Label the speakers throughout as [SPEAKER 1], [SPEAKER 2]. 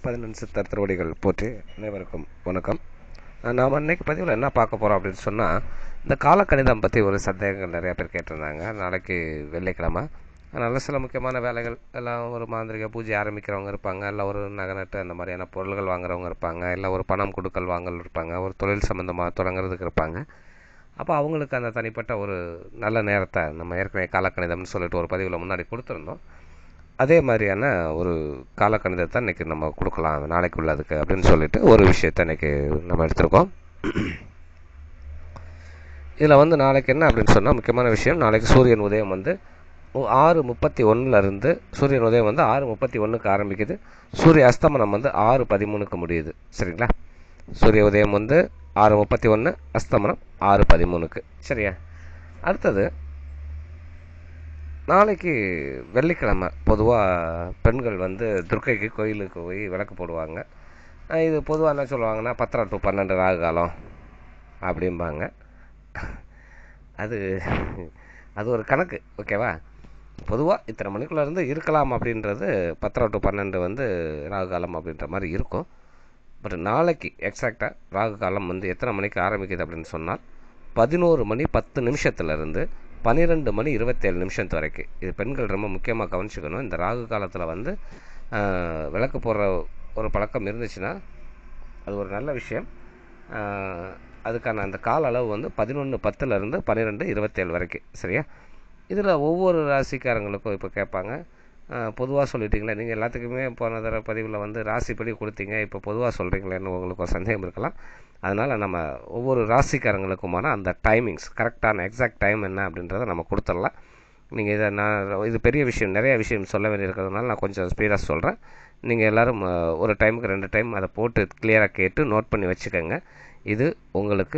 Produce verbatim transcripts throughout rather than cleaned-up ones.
[SPEAKER 1] பதினெண் சித்தர் திருவடிகள் போற்றி அனைவருக்கும் வணக்கம். நாம் அன்னைக்கு பதிவில் என்ன பார்க்க போகிறோம் அப்படின்னு சொன்னால், இந்த காலக்கணிதம் பற்றி ஒரு சந்தேகங்கள் நிறையா பேர் கேட்டிருந்தாங்க. நாளைக்கு வெள்ளிக்கிழமை, அதனால் சில முக்கியமான வேலைகள் எல்லாம், ஒரு மாந்திரிக பூஜை ஆரம்பிக்கிறவங்க இருப்பாங்க, இல்லை ஒரு நகை நட்டு அந்த மாதிரியான பொருள்கள் வாங்குறவங்க இருப்பாங்க, இல்லை ஒரு பணம் கொடுக்கல் வாங்கல் இருப்பாங்க, ஒரு தொழில் சம்மந்தமாக தொடங்குறதுக்கு இருப்பாங்க. அப்போ அவங்களுக்கு அந்த தனிப்பட்ட ஒரு நல்ல நேரத்தை நம்ம ஏற்கனவே காலக்கணிதம்னு சொல்லிட்டு ஒரு பதிவில் முன்னாடி கொடுத்துருந்தோம். அதே மாதிரியான ஒரு காலக்கணிதத்தை இன்றைக்கி நம்ம கொடுக்கலாம் நாளைக்கு உள்ளதுக்கு அப்படின்னு சொல்லிட்டு ஒரு விஷயத்தை இன்றைக்கி நம்ம எடுத்துருக்கோம். இதில் வந்து நாளைக்கு என்ன அப்படின்னு சொன்னால், முக்கியமான விஷயம், நாளைக்கு சூரியன் உதயம் வந்து ஆறு முப்பத்தி ஒன்றுலேருந்து சூரியன் உதயம் வந்து ஆறு முப்பத்தி ஒன்றுக்கு ஆரம்பிக்குது. சூரிய அஸ்தமனம் வந்து ஆறு பதிமூணுக்கு முடியுது. சரிங்களா? சூரிய உதயம் வந்து ஆறு முப்பத்தி ஒன்று, அஸ்தமனம் ஆறு பதிமூணுக்கு. சரியா? அடுத்தது, நாளைக்கு வெள்ளிக்கிழமை பொதுவாக பெண்கள் வந்து துர்க்கைக்கு கோயிலுக்கு போய் விளக்கு போடுவாங்க. இது பொதுவாக என்ன சொல்லுவாங்கன்னா, பத்தரை டு பன்னெண்டு ராகு காலம் அப்படிம்பாங்க. அது அது ஒரு கணக்கு, ஓகேவா? பொதுவாக இத்தனை மணிக்குள்ளேருந்து இருக்கலாம் அப்படின்றது, பத்தரை டு பன்னெண்டு வந்து ராகு காலம் அப்படின்ற மாதிரி இருக்கும். பட் நாளைக்கு எக்ஸாக்டாக ராகு காலம் வந்து எத்தனை மணிக்கு ஆரம்பிக்குது அப்படின்னு சொன்னால், பதினோரு மணி பத்து நிமிஷத்துலேருந்து பன்னிரெண்டு மணி இருபத்தேழு நிமிஷத்து வரைக்கும். இது பெண்கள் ரொம்ப முக்கியமாக கவனிச்சுக்கணும். இந்த ராகு காலத்தில் வந்து விளக்கு போடுற ஒரு பழக்கம் இருந்துச்சுன்னா அது ஒரு நல்ல விஷயம். அதுக்கான அந்த கால அளவு வந்து பதினொன்று பத்துலேருந்து பன்னிரெண்டு இருபத்தேழு வரைக்கும். சரியா? இதில் ஒவ்வொரு ராசிக்காரங்களுக்கும் இப்போ கேட்பாங்க, பொதுவாக சொல்லிட்டீங்களே, நீங்கள் எல்லாத்துக்குமே போன தடவை பதிவில் வந்து ராசிப்படி கொடுத்தீங்க, இப்போ பொதுவாக சொல்கிறீங்களேன்னு உங்களுக்கு ஒரு சந்தேகம் இருக்கலாம். அதனால் நம்ம ஒவ்வொரு ராசிக்காரங்களுக்குமான அந்த டைமிங்ஸ், கரெக்டான எக்ஸாக்ட் டைம் என்ன அப்படின்றத நம்ம கொடுத்துடலாம். நீங்கள் இதை நான் இது பெரிய விஷயம், நிறைய விஷயம் சொல்ல வேண்டியிருக்கிறதுனால நான் கொஞ்சம் ஸ்பீடாக சொல்கிறேன். நீங்கள் எல்லோரும் ஒரு டைமுக்கு ரெண்டு டைம் அதை போட்டு கிளியராக கேட்டு நோட் பண்ணி வச்சுக்கோங்க. இது உங்களுக்கு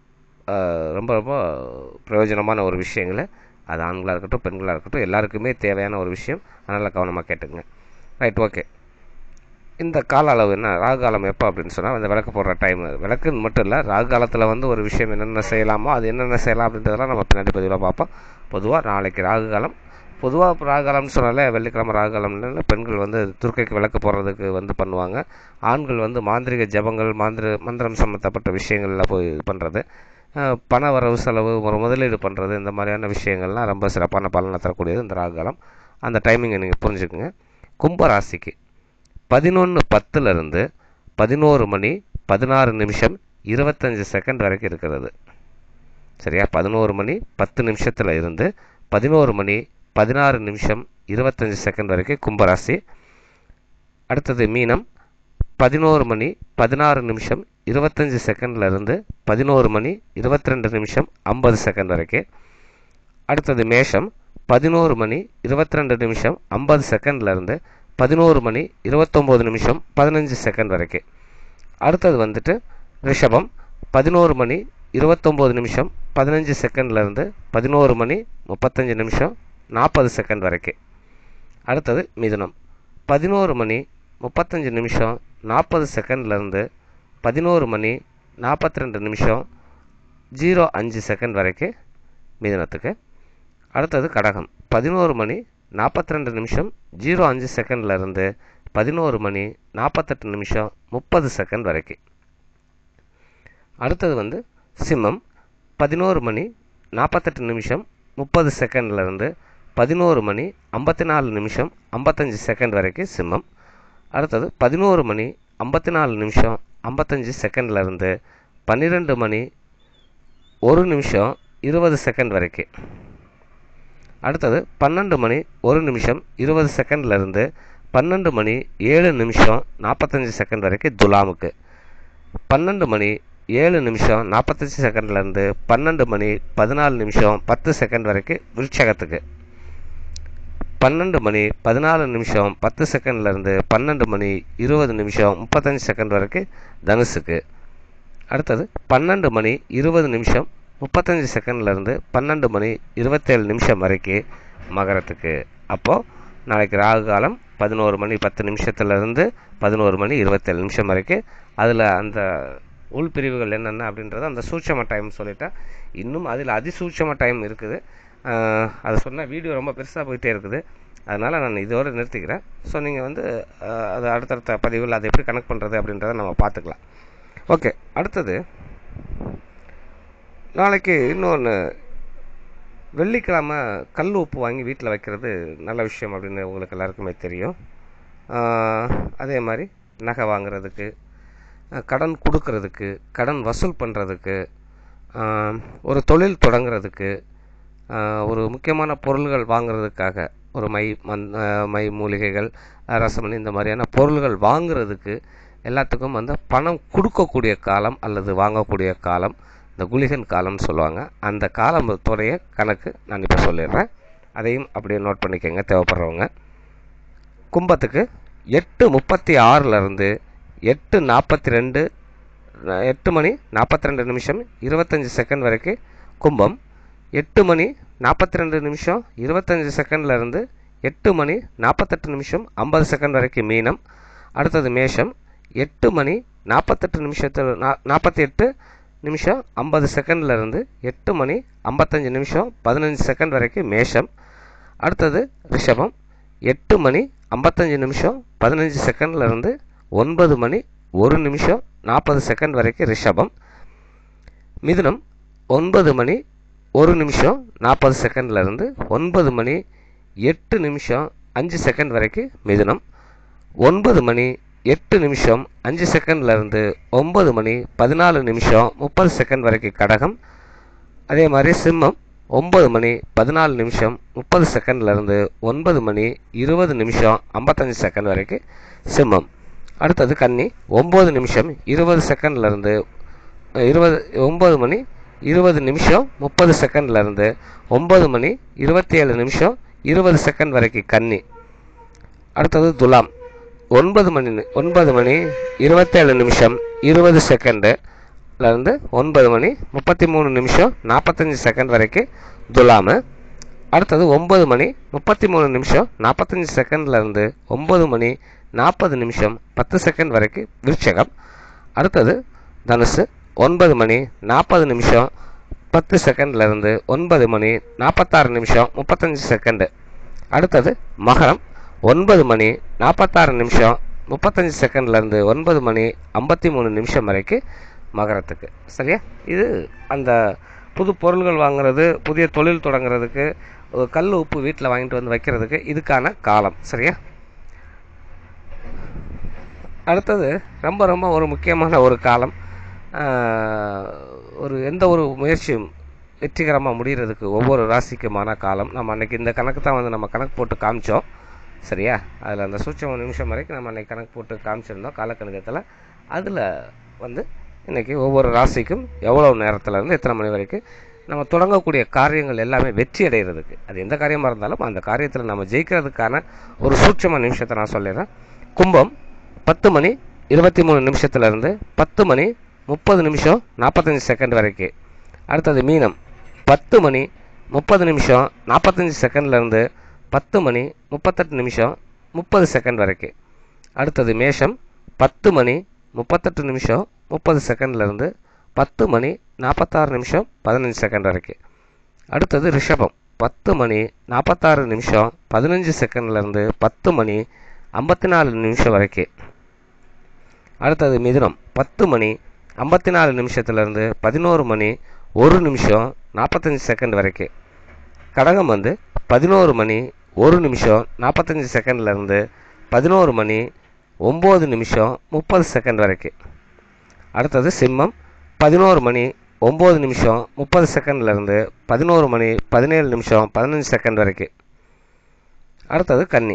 [SPEAKER 1] ரொம்ப ரொம்ப பிரயோஜனமான ஒரு விஷயங்களை, அது ஆண்களாக இருக்கட்டும் பெண்களாக இருக்கட்டும் எல்லாருக்குமே தேவையான ஒரு விஷயம். அதனால் கவனமாக கேட்டுங்க. Right, okay. இந்த கால அளவு என்ன, ராகு காலம் எப்போ அப்படின்னு சொன்னால், அந்த விளக்கு போடுற டைம், விளக்குன்னு மட்டும் இல்லை, ராகு காலத்தில் வந்து ஒரு விஷயம் என்னென்ன செய்யலாமோ அது என்னென்ன செய்யலாம் அப்படின்றதெல்லாம் நம்ம பின்னாடி பதிவில் பார்ப்போம். பொதுவாக நாளைக்கு ராகு காலம், பொதுவாக ராகு காலம்னு சொன்னாலே வெள்ளிக்கிழமை ராகு காலம்னால பெண்கள் வந்து துர்க்கைக்கு விளக்கு போடுறதுக்கு வந்து பண்ணுவாங்க. ஆண்கள் வந்து மாந்திரிக ஜபங்கள், மாந்திர மந்திரம் சம்மந்தப்பட்ட விஷயங்கள்லாம் போய் பண்ணுறது, பண வரவு செலவு, ஒரு முதலீடு பண்ணுறது, இந்த மாதிரியான விஷயங்கள்லாம் ரொம்ப சிறப்பான பலனை தரக்கூடியது இந்த ராகு காலம். அந்த டைமிங்கை நீங்கள் புரிஞ்சுக்குங்க. கும்பராசிக்கு பதினொன்று பத்துலேருந்து பதினோரு மணி பதினாறு நிமிஷம் இருபத்தஞ்சி செகண்ட் வரைக்கும் இருக்கிறது. சரியா? பதினோரு மணி பத்து நிமிஷத்தில் இருந்து பதினோரு மணி பதினாறு நிமிஷம் இருபத்தஞ்சி செகண்ட் வரைக்கும் கும்பராசி. அடுத்தது மீனம், பதினோரு மணி பதினாறு நிமிஷம் இருபத்தஞ்சி செகண்டில் இருந்து பதினோரு மணி இருபத்தி ரெண்டு நிமிஷம் ஐம்பது செகண்ட் வரைக்கும். அடுத்தது மேஷம், பதினோரு மணி இருபத்தி ரெண்டு நிமிஷம் ஐம்பது செகண்ட்லேருந்து பதினோரு மணி இருபத்தொம்போது நிமிஷம் பதினஞ்சு செகண்ட் வரைக்கும். அடுத்தது வந்துட்டு ரிஷபம், பதினோரு மணி இருபத்தொம்போது நிமிஷம் பதினஞ்சு செகண்ட்லேருந்து பதினோரு மணி முப்பத்தஞ்சு நிமிஷம் நாற்பது செகண்ட் வரைக்கும். அடுத்தது மிதுனம், பதினோரு மணி முப்பத்தஞ்சு நிமிஷம் நாற்பது செகண்ட்லேருந்து பதினோரு மணி நாற்பத்தி ரெண்டு நிமிஷம் ஜீரோ அஞ்சு செகண்ட் வரைக்கும் மிதுனத்துக்கு. அடுத்தது கடகம், பதினோரு மணி நாற்பத்தி ரெண்டு நிமிஷம் ஜீரோ அஞ்சு செகண்ட்லேருந்து பதினோரு மணி நாற்பத்தெட்டு நிமிஷம் முப்பது செகண்ட் வரைக்கும். அடுத்தது வந்து சிம்மம், பதினோரு மணி நாற்பத்தெட்டு நிமிஷம் முப்பது செகண்ட்லேருந்து பதினோரு மணி ஐம்பத்தி நாலு நிமிஷம் ஐம்பத்தஞ்சு செகண்ட் வரைக்கும் சிம்மம். அடுத்தது பதினோரு மணி ஐம்பத்தி நாலு நிமிஷம் ஐம்பத்தஞ்சு செகண்ட்லேருந்து பன்னிரெண்டு மணி ஒரு நிமிஷம் இருபது செகண்ட் வரைக்கும். அடுத்தது பன்னெண்டு மணி ஒரு நிமிஷம் இருபது செகண்ட்லேருந்து பன்னெண்டு மணி ஏழு நிமிஷம் நாற்பத்தஞ்சு செகண்ட் வரைக்கும் துலாமுக்கு. பன்னெண்டு மணி ஏழு நிமிஷம் நாற்பத்தஞ்சு செகண்ட்லேருந்து பன்னெண்டு மணி பதினாலு நிமிஷம் பத்து செகண்ட் வரைக்கும் விருட்சகத்துக்கு. பன்னெண்டு மணி பதினாலு நிமிஷம் பத்து செகண்ட்லேருந்து பன்னெண்டு மணி இருபது நிமிஷம் முப்பத்தஞ்சு செகண்ட் வரைக்கும் தனுசுக்கு. அடுத்தது பன்னெண்டு மணி இருபது நிமிஷம் முப்பத்தஞ்சு செகண்ட்லேருந்து பன்னெண்டு மணி இருபத்தேழு நிமிஷம் வரைக்கும் மகரத்துக்கு. அப்போது நாளைக்கு ராகு காலம் பதினோரு மணி பத்து நிமிஷத்துலேருந்து பதினோரு மணி இருபத்தேழு நிமிஷம் வரைக்கும். அதில் அந்த உள்பிரிவுகள் என்னென்ன அப்படின்றத அந்த சூட்சம டைம் சொல்லிட்டேன். இன்னும் அதில் அதிசூட்சம டைம் இருக்குது. அதை சொன்னால் வீடியோ ரொம்ப பெருசாக போயிட்டே இருக்குது. அதனால் நான் இதோடு நிறுத்திக்கிறேன். ஸோ நீங்கள் வந்து அது அடுத்தடுத்த பதிவில் அதை எப்படி கனெக்ட் பண்ணுறது அப்படின்றத நம்ம பார்த்துக்கலாம். ஓகே, அடுத்தது நாளைக்கு இன்னொன்று, வெள்ளிக்கிழமை கல் உப்பு வாங்கி வீட்டில் வைக்கிறது நல்ல விஷயம் அப்படின்னு உங்களுக்கு எல்லாருக்குமே தெரியும். அதே மாதிரி நகை வாங்குறதுக்கு, கடன் கொடுக்கறதுக்கு, கடன் வசூல் பண்ணுறதுக்கு, ஒரு தொழில் தொடங்குறதுக்கு, ஒரு முக்கியமான பொருள்கள் வாங்குறதுக்காக, ஒரு மை மண் மை மூலிகைகள், ரசமணி இந்த மாதிரியான பொருள்கள் வாங்குறதுக்கு எல்லாத்துக்கும் வந்து பணம் கொடுக்கக்கூடிய காலம் அல்லது வாங்கக்கூடிய காலம் இந்த குளிகன் காலம்னு சொல்லுவாங்க. அந்த காலத்துடைய கணக்கு நான் இப்போ சொல்லிடுறேன், அதையும் அப்படியே நோட் பண்ணிக்கோங்க தேவைப்படுறவங்க. கும்பத்துக்கு எட்டு முப்பத்தி ஆறுலேருந்து எட்டு நாற்பத்தி ரெண்டு எட்டு மணி நாற்பத்தி ரெண்டு நிமிஷம் இருபத்தஞ்சி செகண்ட் வரைக்கும் கும்பம். எட்டு மணி நாற்பத்தி ரெண்டு நிமிஷம் இருபத்தஞ்சி செகண்ட்லேருந்து எட்டு மணி நாற்பத்தெட்டு நிமிஷம் ஐம்பது செகண்ட் வரைக்கும் மீனம். அடுத்தது மேஷம். எட்டு மணி நாற்பத்தெட்டு நிமிஷத்தில் நா நாற்பத்தி எட்டு நிமிஷம் ஐம்பது செகண்ட்லேருந்து எட்டு மணி ஐம்பத்தஞ்சு நிமிஷம் பதினஞ்சு செகண்ட் வரைக்கும் மேஷம். அடுத்தது ரிஷபம். எட்டு மணி ஐம்பத்தஞ்சு நிமிஷம் பதினஞ்சு செகண்ட்லேருந்து ஒன்பது மணி ஒரு நிமிஷம் நாற்பது செகண்ட் வரைக்கும் ரிஷபம். மிதுனம். ஒன்பது மணி ஒரு நிமிஷம் நாற்பது செகண்ட்லேருந்து ஒன்பது மணி எட்டு நிமிஷம் அஞ்சு செகண்ட் வரைக்கும் மிதுனம். ஒன்பது மணி எட்டு நிமிஷம் அஞ்சு செகண்ட்லேருந்து ஒம்பது மணி பதினாலு நிமிஷம் முப்பது செகண்ட் வரைக்கும் கடகம். அதே மாதிரி சிம்மம். ஒம்பது மணி பதினாலு நிமிஷம் முப்பது செகண்ட்லேருந்து ஒன்பது மணி இருபது நிமிஷம் ஐம்பத்தஞ்சு செகண்ட் வரைக்கும் சிம்மம். அடுத்தது கன்னி. ஒம்பது நிமிஷம் இருபது செகண்ட்லேருந்து இருபது ஒம்பது மணி இருபது நிமிஷம் முப்பது செகண்ட்லேருந்து ஒம்பது மணி இருபத்தி ஏழு நிமிஷம் இருபது செகண்ட் வரைக்கும் கன்னி. அடுத்தது துலாம். ஒன்பது மணி ஒன்பது மணி இருபத்தேழு நிமிஷம் இருபது செகண்டுலேருந்து ஒன்பது மணி முப்பத்தி மூணு நிமிஷம் நாற்பத்தஞ்சு செகண்ட் வரைக்கும் துலாமு. அடுத்தது ஒம்பது மணி முப்பத்தி மூணு நிமிஷம் நாற்பத்தஞ்சு செகண்ட்லேருந்து ஒம்பது மணி நாற்பது நிமிஷம் பத்து செகண்ட் வரைக்கும் விருச்சகம். அடுத்தது தனுசு. ஒன்பது மணி நாற்பது நிமிஷம் பத்து செகண்ட்லேருந்து ஒன்பது மணி நாற்பத்தாறு நிமிஷம் முப்பத்தஞ்சு செகண்டு. அடுத்தது மகரம். ஒன்பது மணி நாற்பத்தாறு நிமிஷம் முப்பத்தஞ்சு செகண்ட்லேருந்து ஒன்பது மணி ஐம்பத்தி மூணு நிமிஷம் வரைக்கும் மகரத்துக்கு. சரியா? இது அந்த புது பொருள்கள் வாங்குறது, புதிய தொழில் தொடங்குறதுக்கு, கல் உப்பு வீட்டில் வாங்கிட்டு வந்து வைக்கிறதுக்கு இதுக்கான காலம். சரியா? அடுத்தது ரொம்ப ரொம்ப ஒரு முக்கியமான ஒரு காலம். ஒரு எந்த ஒரு முயற்சியும் வெற்றிகரமாக முடிகிறதுக்கு ஒவ்வொரு ராசிக்குமான காலம். நம்ம அன்றைக்கி இந்த கணக்கு தான் வந்து நம்ம கணக்கு போட்டு காமிச்சோம். சரியா? அதில் அந்த சூட்சம நிமிஷம் வரைக்கும் நம்ம அன்றைக்கி கணக்கு போட்டு காமிச்சிருந்தோம் காலக்கணிதத்தில். அதில் வந்து இன்றைக்கி ஒவ்வொரு ராசிக்கும் எவ்வளோ நேரத்துலேருந்து எத்தனை மணி வரைக்கும் நம்ம தொடங்கக்கூடிய காரியங்கள் எல்லாமே வெற்றி அடைகிறதுக்கு, அது எந்த காரியமாக இருந்தாலும் அந்த காரியத்தில் நம்ம ஜெயிக்கிறதுக்கான ஒரு சூட்சம நிமிஷத்தை நான் சொல்லிடுறேன். கும்பம். பத்து மணி இருபத்தி மூணு நிமிஷத்துலேருந்து பத்து மணி முப்பது நிமிஷம் நாற்பத்தஞ்சு செகண்ட் வரைக்கும். அடுத்தது மீனம். பத்து மணி முப்பது நிமிஷம் நாற்பத்தஞ்சு செகண்ட்லேருந்து பத்து மணி முப்பத்தெட்டு நிமிஷம் முப்பது செகண்ட் வரைக்கும். அடுத்தது மேஷம். பத்து மணி முப்பத்தெட்டு நிமிஷம் முப்பது செகண்ட்லேருந்து பத்து மணி நாற்பத்தாறு நிமிஷம் பதினஞ்சு செகண்ட் வரைக்கும். அடுத்தது ரிஷபம். பத்து மணி நாற்பத்தாறு நிமிஷம் பதினஞ்சு செகண்ட்லேருந்து பத்து மணி ஐம்பத்தி நாலு நிமிஷம் வரைக்கும். அடுத்தது மிதுனம். பத்து மணி ஐம்பத்தி நாலு நிமிஷத்துலேருந்து பதினோரு மணி ஒரு நிமிஷம் நாற்பத்தஞ்சு செகண்ட் வரைக்கும். கடகம் வந்து பதினோரு மணி ஒரு நிமிஷம் நாற்பத்தஞ்சு செகண்ட்லேருந்து பதினோரு மணி ஒம்பது நிமிஷம் முப்பது செகண்ட் வரைக்கும். அடுத்தது சிம்மம். பதினோரு மணி ஒம்பது நிமிஷம் முப்பது செகண்ட்லேருந்து பதினோரு மணி பதினேழு நிமிஷம் பதினஞ்சு செகண்ட் வரைக்கும். அடுத்தது கன்னி.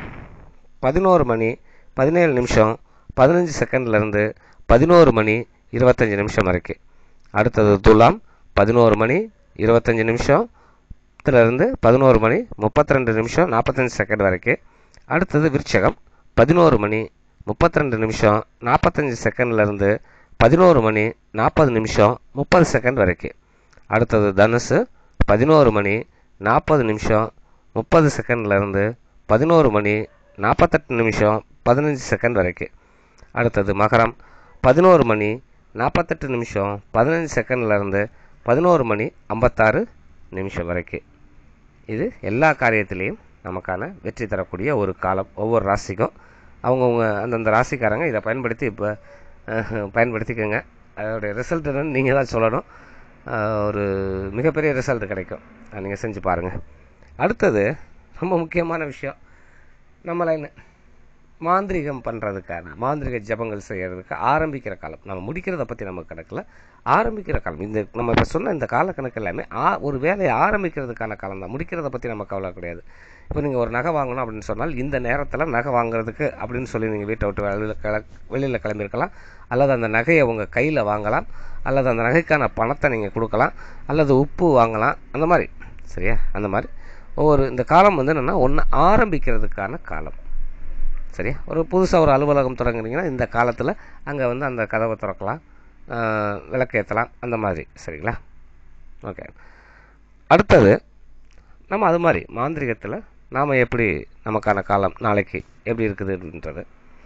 [SPEAKER 1] பதினோரு மணி பதினேழு நிமிஷம் பதினஞ்சு செகண்ட்லேருந்து பதினோரு மணி இருபத்தஞ்சி நிமிஷம் வரைக்கும். அடுத்தது துலாம். பதினோரு மணி இருபத்தஞ்சி நிமிஷத்துலேருந்து பதினோரு மணி முப்பத்தி ரெண்டு நிமிஷம் நாற்பத்தஞ்சு செகண்ட் வரைக்கும். அடுத்தது விருச்சகம். பதினோரு மணி முப்பத்தி ரெண்டு நிமிஷம் நாற்பத்தஞ்சு செகண்ட்லேருந்து பதினோரு மணி நாற்பது நிமிஷம் முப்பது செகண்ட் வரைக்கும். அடுத்தது தனுசு. பதினோரு மணி நாற்பது நிமிஷம் முப்பது செகண்ட்லேருந்து பதினோரு மணி நாற்பத்தெட்டு நிமிஷம் பதினஞ்சு செகண்ட் வரைக்கும். அடுத்தது மகரம். பதினோரு மணி நாற்பத்தெட்டு நிமிஷம் பதினஞ்சு செகண்ட்லேருந்து பதினோரு மணி ஐம்பத்தாறு நிமிஷம் வரைக்கும். இது எல்லா காரியத்திலையும் நமக்கான வெற்றி தரக்கூடிய ஒரு காலம். ஒவ்வொரு ராசிக்கும் அவங்கவுங்க அந்தந்த ராசிக்காரங்க இதை பயன்படுத்தி இப்போ பயன்படுத்திக்கோங்க. அதோடைய ரிசல்ட் என்னன்னு நீங்கள் தான் சொல்லணும். ஒரு மிகப்பெரிய ரிசல்ட் கிடைக்கும், நீங்கள் செஞ்சு பாருங்கள். அடுத்தது ரொம்ப முக்கியமான விஷயம், நம்மளை மாந்திரிகம் பண்ணுறதுக்கான மாந்திரிக ஜபங்கள் செய்கிறதுக்கு ஆரம்பிக்கிற காலம். நம்ம முடிக்கிறத பற்றி நம்ம கணக்கில் ஆரம்பிக்கிற காலம். இந்த நம்ம இப்போ சொன்ன இந்த காலக்கணக்கு எல்லாமே ஆ ஒரு வேலையை ஆரம்பிக்கிறதுக்கான காலம் தான். முடிக்கிறத பற்றி நம்ம கவலை கிடையாது. இப்போ நீங்கள் ஒரு நகை வாங்கணும் அப்படின்னு சொன்னால் இந்த நேரத்தில் நகை வாங்குறதுக்கு அப்படின்னு சொல்லி நீங்கள் வீட்டை விட்டு வெளியில் கிள வெளியில் கிளம்பியிருக்கலாம். அல்லது அந்த நகையை உங்கள் கையில் வாங்கலாம், அல்லது அந்த நகைக்கான பணத்தை நீங்கள் கொடுக்கலாம், அல்லது உப்பு வாங்கலாம், அந்த மாதிரி. சரியா? அந்த மாதிரி ஒவ்வொரு இந்த காலம் வந்து என்னென்னா ஒன்று ஆரம்பிக்கிறதுக்கான காலம். சரியா? ஒரு புதுசாக ஒரு அலுவலகம் தொடங்குனீங்கன்னா இந்த காலத்தில் அங்கே வந்து அந்த கதவை திறக்கலாம், விளக்கேற்றலாம், அந்த மாதிரி. சரிங்களா? ஓகே. அடுத்தது நம்ம அது மாதிரி மாந்திரிகத்தில் நாம் எப்படி நமக்கான காலம் நாளைக்கு எப்படி இருக்குது அப்படின்றது.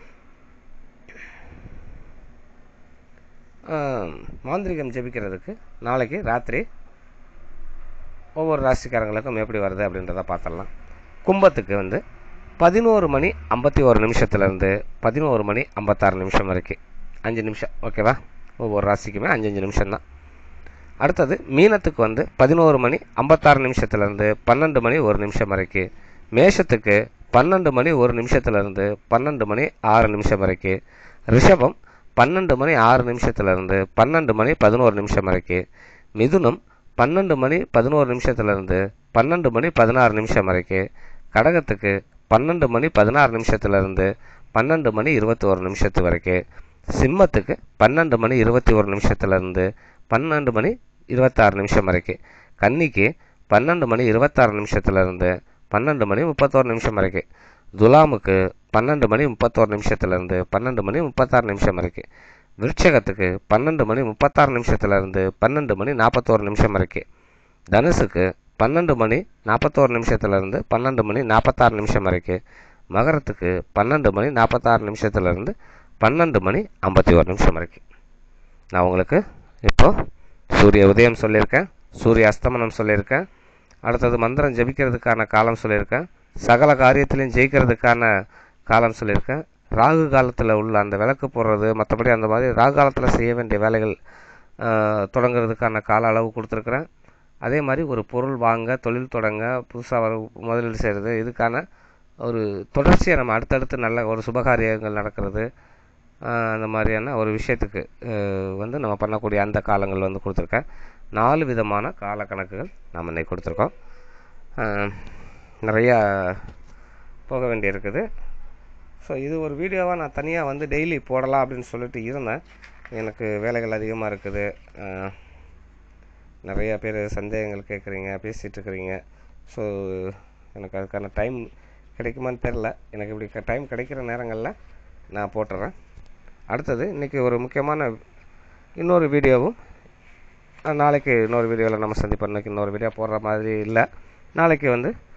[SPEAKER 1] மாந்திரிகம் ஜெபிக்கிறதுக்கு நாளைக்கு ராத்திரி ஒவ்வொரு ராசிக்காரங்களுக்கும் எப்படி வருது அப்படின்றத பார்த்துடலாம். கும்பத்துக்கு வந்து பதினோரு மணி ஐம்பத்தி ஒரு நிமிஷத்துலேருந்து பதினோரு மணி ஐம்பத்தாறு நிமிஷம் வரைக்கும் அஞ்சு நிமிஷம். ஓகேவா? ஒவ்வொரு ராசிக்குமே அஞ்சு அஞ்சு நிமிஷம்தான். அடுத்தது மீனத்துக்கு வந்து பதினோரு மணி ஐம்பத்தாறு நிமிஷத்துலேருந்து பன்னெண்டு மணி ஒரு நிமிஷம் வரைக்கும். மேஷத்துக்கு பன்னெண்டு மணி ஒரு நிமிஷத்துலேருந்து பன்னெண்டு மணி ஆறு நிமிஷம் வரைக்கும். ரிஷபம் பன்னெண்டு மணி ஆறு நிமிஷத்துலேருந்து பன்னெண்டு மணி பதினோரு நிமிஷம் வரைக்கும். மிதுனம் பன்னெண்டு மணி பதினோரு நிமிஷத்துலேருந்து பன்னெண்டு மணி பதினாறு நிமிஷம் வரைக்கும். கடகத்துக்கு பன்னெண்டு மணி பதினாறு நிமிஷத்துலேருந்து பன்னெண்டு மணி இருபத்தி ஒரு நிமிஷத்து வரைக்கும். சிம்மத்துக்கு பன்னெண்டு மணி இருபத்தி ஒரு நிமிஷத்துலேருந்து பன்னெண்டு மணி இருபத்தாறு நிமிஷம் வரைக்கும். கன்னிக்கு பன்னெண்டு மணி இருபத்தாறு நிமிஷத்துலேருந்து பன்னெண்டு மணி முப்பத்தோரு நிமிஷம் வரைக்கும். துலாமுக்கு பன்னெண்டு மணி முப்பத்தோரு நிமிஷத்துலேருந்து பன்னெண்டு மணி முப்பத்தாறு நிமிஷம் வரைக்கும். விருட்சகத்துக்கு பன்னெண்டு மணி முப்பத்தாறு நிமிஷத்துலேருந்து பன்னெண்டு மணி நாற்பத்தோரு நிமிஷம் வரைக்கும். தனுசுக்கு பன்னெண்டு மணி நாற்பத்தோரு நிமிஷத்துலேருந்து பன்னெண்டு மணி நாற்பத்தாறு நிமிஷம் வரைக்கும். மகரத்துக்கு பன்னெண்டு மணி நாற்பத்தாறு நிமிஷத்துலேருந்து பன்னெண்டு மணி ஐம்பத்தி ஒரு நிமிஷம் வரைக்கும். நான் உங்களுக்கு இப்போது சூரிய உதயம் சொல்லியிருக்கேன், சூரிய அஸ்தமனம் சொல்லியிருக்கேன், அடுத்தது மந்திரம் ஜபிக்கிறதுக்கான காலம் சொல்லியிருக்கேன், சகல காரியத்திலையும் ஜெயிக்கிறதுக்கான காலம் சொல்லியிருக்கேன், ராகு காலத்தில் உள்ள அந்த விளக்கு போடுறது, மற்றபடி அந்த மாதிரி ராகு காலத்தில் செய்ய வேண்டிய வேலைகள் தொடங்குறதுக்கான கால அளவு கொடுத்துருக்குறேன். அதே மாதிரி ஒரு பொருள் வாங்க, தொழில் தொடங்க, புதுசாக வர முதலீடு செய்கிறது, இதுக்கான ஒரு தொடர்ச்சியை நம்ம அடுத்தடுத்து நல்ல ஒரு சுபகாரியங்கள் நடக்கிறது, அந்த மாதிரியான ஒரு விஷயத்துக்கு வந்து நம்ம பண்ணக்கூடிய அந்த காலங்கள் வந்து கொடுத்துருக்கேன். நாலு விதமான கால கணக்குகள் நம்ம இன்னைக்கு கொடுத்துருக்கோம். நிறையா போக வேண்டியிருக்குது. ஸோ இது ஒரு வீடியோவாக நான் தனியாக வந்து டெய்லி போடலாம் அப்படின்னு சொல்லிட்டு இருந்தேன். எனக்கு வேலைகள் அதிகமாக இருக்குது, நிறையா பேர் சந்தேகங்கள் கேட்குறீங்க, பேசிகிட்ருக்குறீங்க. ஸோ எனக்கு அதுக்கான டைம் கிடைக்குமான்னு தெரில. எனக்கு இப்படி டைம் கிடைக்கிற நேரங்களில் நான் போட்டுறேன். அடுத்தது இன்றைக்கி ஒரு முக்கியமான இன்னொரு வீடியோவும் நாளைக்கு இன்னொரு வீடியோவில் நம்ம சந்திப்போம். இன்றைக்கி இன்னொரு வீடியோ போடுற மாதிரி இல்லை. நாளைக்கு வந்து